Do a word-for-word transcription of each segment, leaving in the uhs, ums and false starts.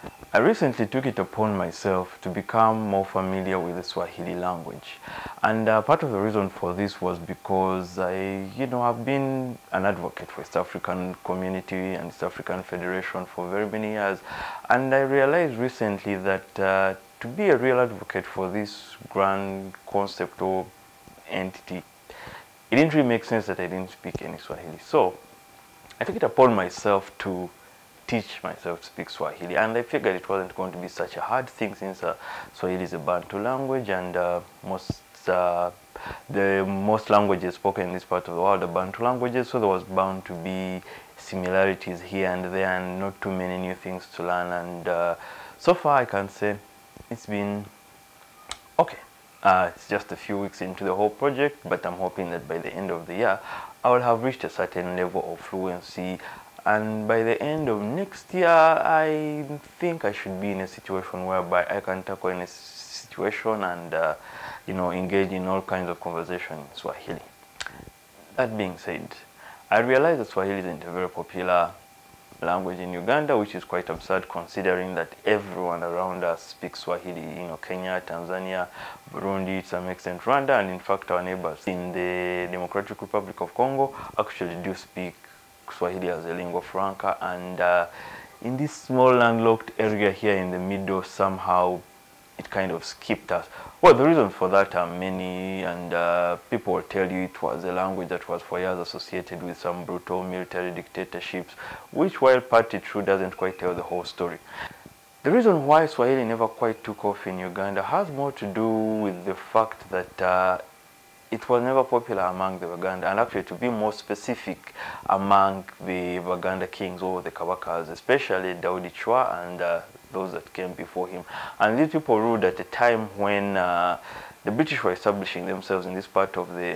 I recently took it upon myself to become more familiar with the Swahili language. And uh, part of the reason for this was because I, you know, I've been an advocate for East African community and East African Federation for very many years. And I realized recently that uh, to be a real advocate for this grand concept or entity, it didn't really make sense that I didn't speak any Swahili. So I took it upon myself to teach myself to speak Swahili, and I figured it wasn't going to be such a hard thing since uh, Swahili is a Bantu language, and uh, most uh, the most languages spoken in this part of the world are Bantu languages, so there was bound to be similarities here and there, and not too many new things to learn. And uh, so far, I can say it's been okay. Uh, it's just a few weeks into the whole project, but I'm hoping that by the end of the year, I will have reached a certain level of fluency. And by the end of next year, I think I should be in a situation whereby I can tackle any situation and, uh, you know, engage in all kinds of conversation in Swahili. That being said, I realize that Swahili isn't a very popular language in Uganda, which is quite absurd considering that everyone around us speaks Swahili. You know, Kenya, Tanzania, Burundi, to some extent Rwanda, and in fact our neighbors in the Democratic Republic of Congo actually do speak Swahili as a lingua franca, and uh, in this small landlocked area here in the middle, somehow it kind of skipped us. Well, the reasons for that are many, and uh, people will tell you it was a language that was for years associated with some brutal military dictatorships, which, while partly true, doesn't quite tell the whole story. The reason why Swahili never quite took off in Uganda has more to do with the fact that uh, it was never popular among the Uganda, and actually, to be more specific, among the Uganda kings or the Kabakas, especially Daudi Chwa and uh, those that came before him. And these people ruled at a time when uh, the British were establishing themselves in this part of the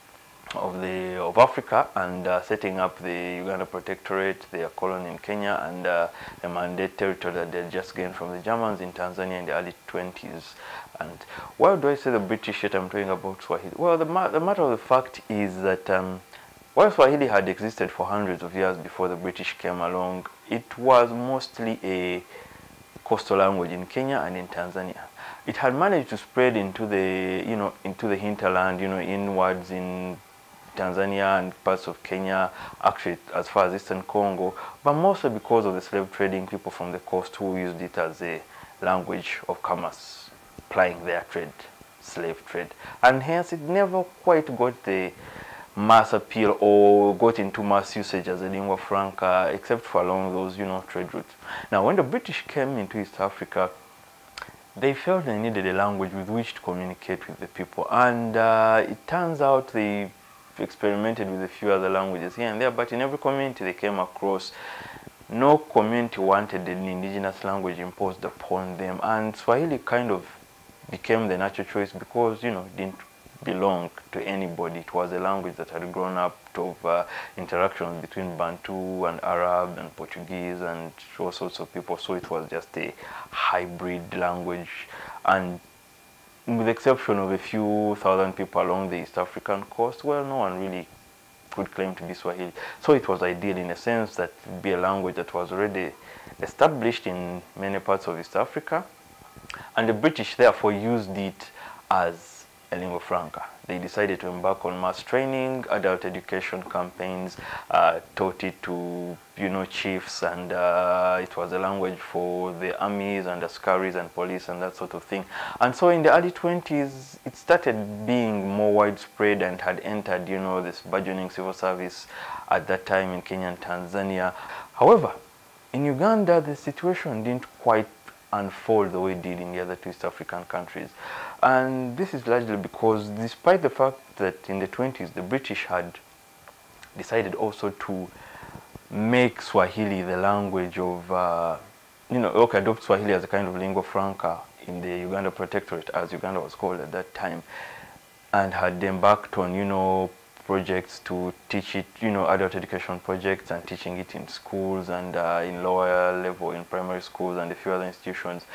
of the of Africa and uh, setting up the Uganda Protectorate, their colony in Kenya, and uh, the Mandate territory that they had just gained from the Germans in Tanzania in the early twenties. And why do I say the British yet I'm talking about Swahili? Well, the, ma the matter of the fact is that um, while Swahili had existed for hundreds of years before the British came along, it was mostly a coastal language in Kenya and in Tanzania. It had managed to spread into the, you know, into the hinterland, you know, inwards in Tanzania and parts of Kenya, actually as far as Eastern Congo, but mostly because of the slave trading people from the coast who used it as a language of commerce, plying their trade, slave trade. And hence it never quite got the mass appeal or got into mass usage as a lingua franca, except for along those, you know, trade routes. Now, when the British came into East Africa, they felt they needed a language with which to communicate with the people. And uh, it turns out they experimented with a few other languages here and there, but in every community they came across, no community wanted an indigenous language imposed upon them. And Swahili kind of became the natural choice because, you know, it didn't belong to anybody. It was a language that had grown up of uh, interactions between Bantu and Arab and Portuguese and all sorts of people. So it was just a hybrid language. And with the exception of a few thousand people along the East African coast, well, no one really could claim to be Swahili. So it was ideal in a sense that it would be a language that was already established in many parts of East Africa. And the British therefore used it as a lingua franca. They decided to embark on mass training, adult education campaigns, uh, taught it to, you know, chiefs, and uh, it was a language for the armies and askaris and police and that sort of thing. And so in the early twenties, it started being more widespread and had entered, you know, this burgeoning civil service at that time in Kenya and Tanzania. However, in Uganda, the situation didn't quite unfold the way it did in the other two East African countries. And this is largely because, despite the fact that in the twenties the British had decided also to make Swahili the language of, uh, you know, okay, adopt Swahili as a kind of lingua franca in the Uganda Protectorate, as Uganda was called at that time, and had embarked on, you know, projects to teach it, you know, adult education projects and teaching it in schools and uh, in lower level in primary schools and a few other institutions.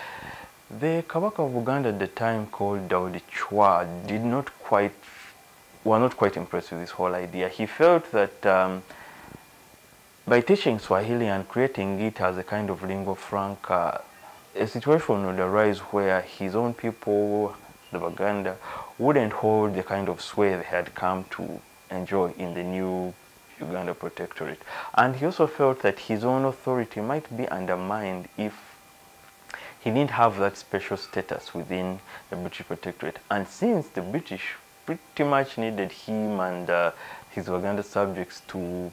The Kabaka of Uganda at the time, called Daudi Chwa, did not quite, were not quite impressed with this whole idea. He felt that um, by teaching Swahili and creating it as a kind of lingua franca, a situation would arise where his own people, the Baganda, wouldn't hold the kind of sway they had come to enjoy in the new Uganda protectorate. And he also felt that his own authority might be undermined if he didn't have that special status within the British protectorate. And since the British pretty much needed him and uh, his Uganda subjects to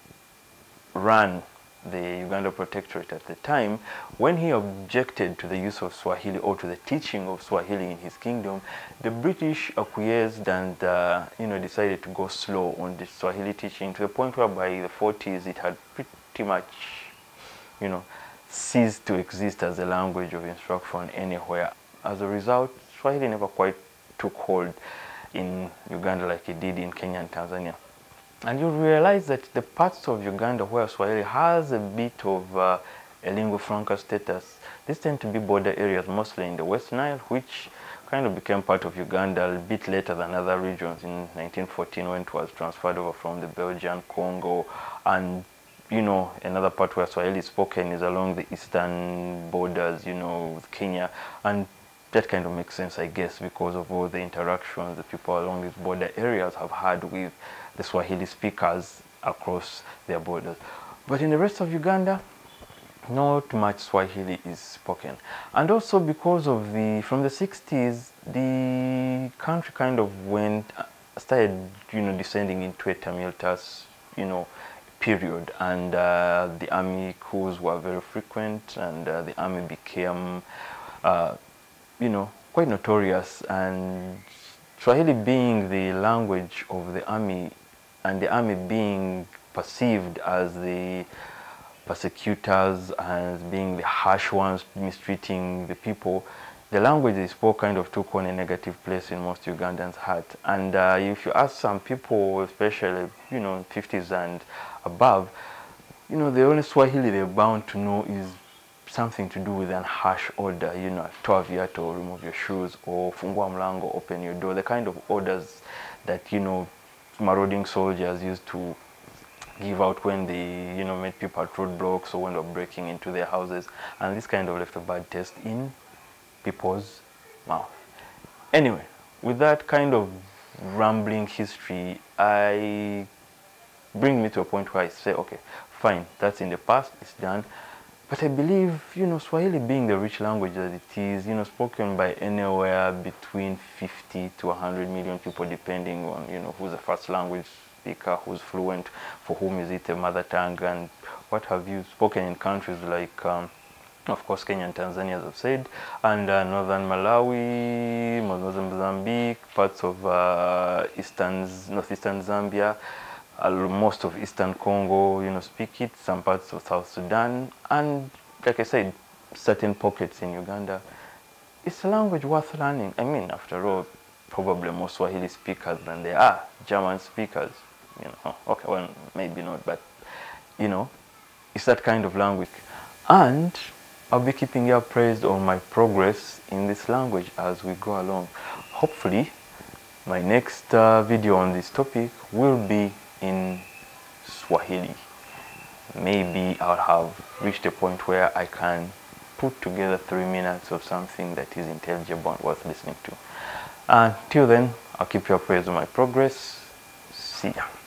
run the Uganda protectorate at the time, when he objected to the use of Swahili or to the teaching of Swahili in his kingdom, the British acquiesced and uh, you know, decided to go slow on the Swahili teaching, to the point where by the forties it had pretty much, you know, ceased to exist as a language of instruction anywhere. As a result, Swahili never quite took hold in Uganda like it did in Kenya and Tanzania. And you realize that the parts of Uganda where Swahili has a bit of uh, a lingua franca status, these tend to be border areas, mostly in the West Nile, which kind of became part of Uganda a bit later than other regions in nineteen fourteen, when it was transferred over from the Belgian Congo. And you know, another part where Swahili is spoken is along the eastern borders, you know, with Kenya. And that kind of makes sense, I guess, because of all the interactions the people along these border areas have had with the Swahili speakers across their borders. But in the rest of Uganda, not much Swahili is spoken. And also because of the, from the sixties, the country kind of went, started, you know, descending into a tumultuous, you know, period. And uh, the army coups were very frequent, and uh, the army became, uh, you know, quite notorious. And Swahili being the language of the army, and the army being perceived as the persecutors, as being the harsh ones mistreating the people, the language they spoke kind of took on a negative place in most Ugandans' heart. And uh, if you ask some people, especially, you know, fifties and above, you know, the only Swahili they're bound to know is something to do with an harsh order, you know, toa viatu, remove your shoes, or fungua mlango, open your door, the kind of orders that, you know, marauding soldiers used to give out when they, you know, made people at roadblocks or when they were breaking into their houses. And this kind of left a bad taste in people's mouth. Anyway, with that kind of rambling history, I bring me to a point where I say, okay, fine, that's in the past, it's done. But I believe, you know, Swahili being the rich language that it is, you know, spoken by anywhere between fifty to one hundred million people, depending on, you know, who's the first language speaker, who's fluent, for whom is it a mother tongue, and what have you, spoken in countries like, um, of course, Kenya and Tanzania, as I've said, and uh, northern Malawi, northern Mozambique, parts of uh, eastern, northeastern Zambia, Uh, most of Eastern Congo, you know, speak it, some parts of South Sudan, and like I said, certain pockets in Uganda. It's a language worth learning. I mean, after all, probably more Swahili speakers than there are German speakers, you know. Okay, well, maybe not, but, you know, it's that kind of language. And I'll be keeping you appraised on my progress in this language as we go along. Hopefully, my next uh, video on this topic will be in Swahili. Maybe I'll have reached a point where I can put together three minutes of something that is intelligible and worth listening to. Until then, I'll keep you appraised of my progress. See ya.